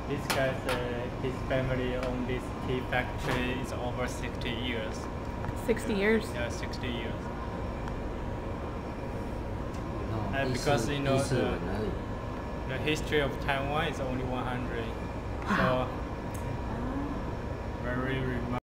This guy, his family owned this tea factory is over 60 years. 60 years? Yeah, 60 years. No, And because you know 1文而已。 the history of Taiwan is only 100, so very remote.